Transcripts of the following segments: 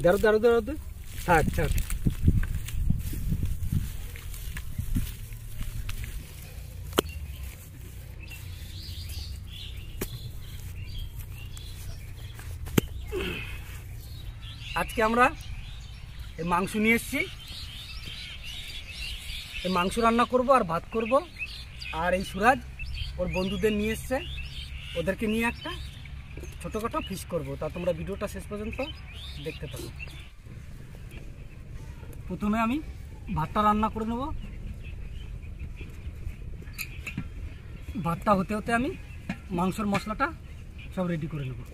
দাঁড়ো দাঁড়ো দাঁড়ো, থাক থাক। আজকে আমরা এই মাংস নিয়ে এসেছি, এই মাংস রান্না করব আর ভাত করব। আর এই সুরাজ ওর বন্ধুদের নিয়ে এসছে, ওদেরকে নিয়ে একটা ছোটোখাটো ফিশ করব। তা তোমরা ভিডিওটা শেষ পর্যন্ত দেখতে থাকো। প্রথমে আমি ভাতটা রান্না করে নেব। ভাতটা হতে হতে আমি মাংসের মশলাটা সব রেডি করে নেব।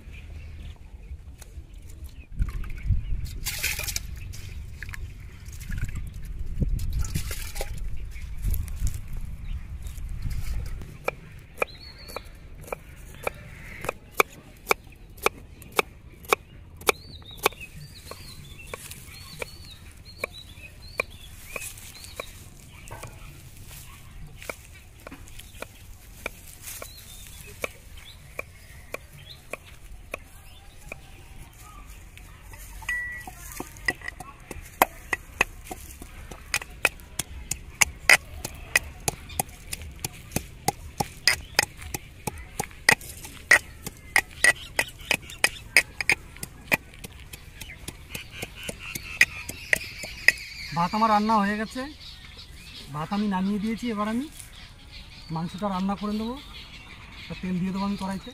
ভাত আমার রান্না হয়ে গেছে, ভাত আমি নামিয়ে দিয়েছি। এবার আমি মাংসটা রান্না করে নেবো। তেল দিয়ে দেবো আমি কড়াইতে।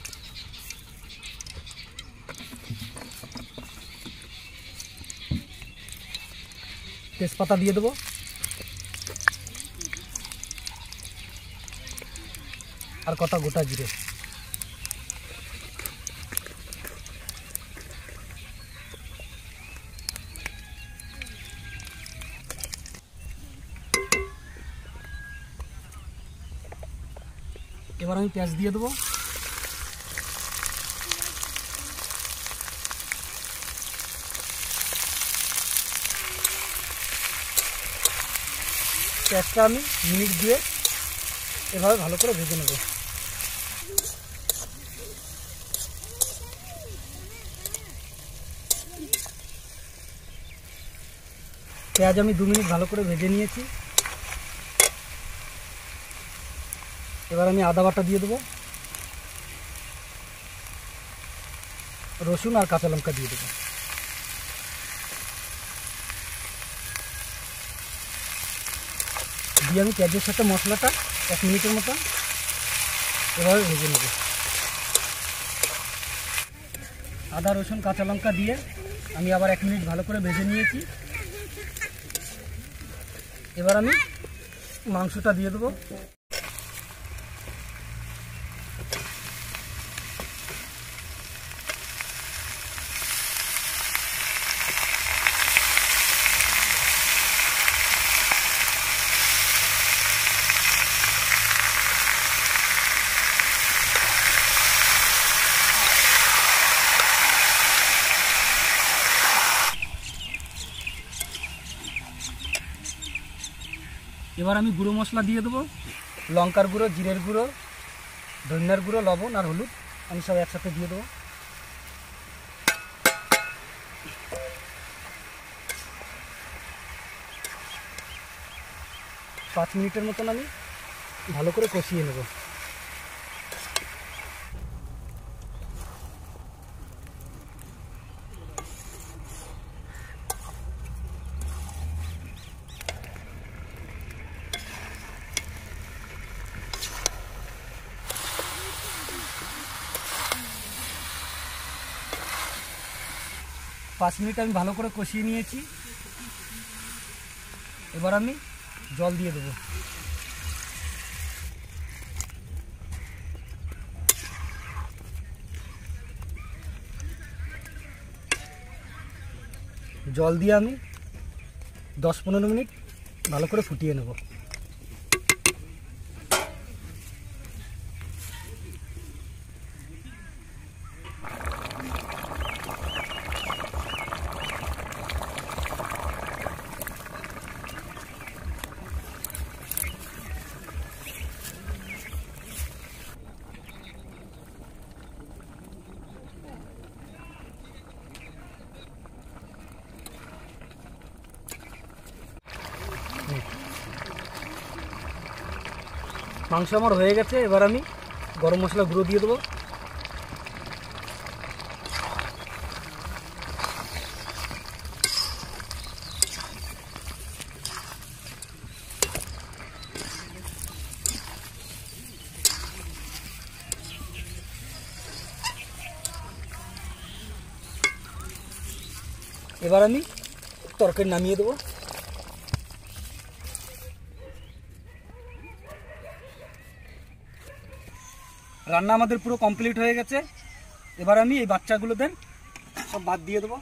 তেজপাতা দিয়ে দেবো, আর কটা গোটা জিরে। এবার আমি পেঁয়াজ দিয়ে দেবো। পেঁয়াজটা আমি মিনিট দিয়ে এভাবে ভালো করে ভেজে নেব। পেঁয়াজ আমি 2 মিনিট ভালো করে ভেজে নিয়েছি। এবার আমি আদা বাটা দিয়ে দেবো, রসুন আর কাঁচা লঙ্কা দিয়ে দেবো। দিয়ে আমি পেঁয়াজের সাথে মশলাটা 1 মিনিটের মতো এভাবে ভেজে নেব। আদা রসুন কাঁচা লঙ্কা দিয়ে আমি আবার 1 মিনিট ভালো করে ভেজে নিয়েছি। এবার আমি মাংসটা দিয়ে দেবো। এবার আমি গুঁড়ো মশলা দিয়ে দেবো, লঙ্কার গুঁড়ো, জিরের গুঁড়ো, ধনিয়ার গুঁড়ো, লবণ আর হলুদ আমি সব একসাথে দিয়ে দেবো। পাঁচ মিনিটের মতন আমি ভালো করে কষিয়ে নেব। পাঁচ মিনিট আমি ভালো করে কষিয়ে নিয়েছি। এবার আমি জল দিয়ে দেবো। জল দিয়ে আমি 10-15 মিনিট ভালো করে ফুটিয়ে নেব। মাংস আমার হয়ে গেছে, এবার আমি গরম মশলা গুঁড়ো দিয়ে দেবো। এবার আমি তরকারি নামিয়ে দেবো। রান্না আমাদের পুরো কমপ্লিট হয়ে গেছে। এবার আমি এই বাচ্চাগুলোদের সব বাদ দিয়ে দেবো।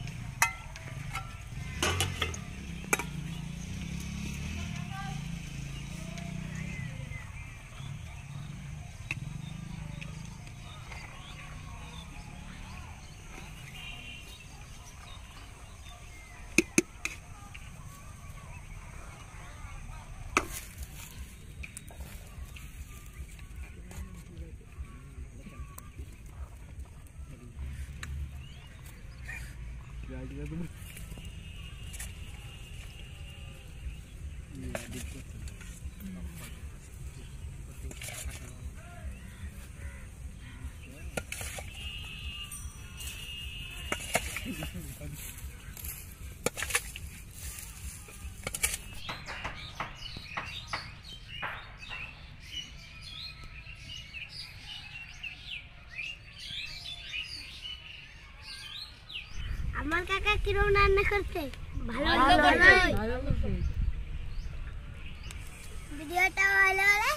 আমার কাকা কিরকম রান্না করতে? ভালো। ভিডিওটা ভালো হলে